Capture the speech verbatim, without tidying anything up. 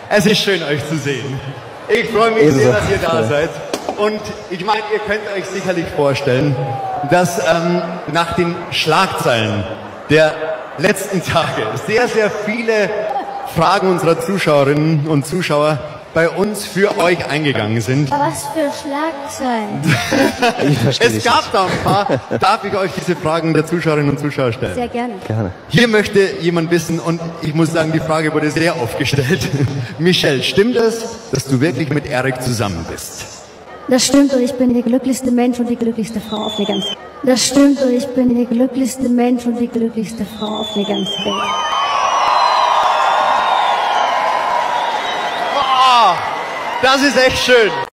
Es ist schön, euch zu sehen. Ich freue mich Ebenso. sehr, dass ihr da seid. Und ich meine, ihr könnt euch sicherlich vorstellen, dass ähm, nach den Schlagzeilen der letzten Tage sehr, sehr viele Fragen unserer Zuschauerinnen und Zuschauer bei uns für euch eingegangen sind. Was für Schlagzeilen? Ich verstehe Es dich gab da ein paar. Darf ich euch diese Fragen der Zuschauerinnen und Zuschauer stellen? Sehr gerne. nicht. Gerne. Hier möchte jemand wissen, und ich muss sagen, die Frage wurde sehr oft gestellt. Michelle, stimmt es, dass du wirklich mit Eric zusammen bist? Das stimmt und ich bin der glücklichste Mensch und die glücklichste Frau auf der ganzen Welt. Das stimmt und ich bin der glücklichste Mensch und die glücklichste Frau auf der ganzen Welt. Das ist echt schön.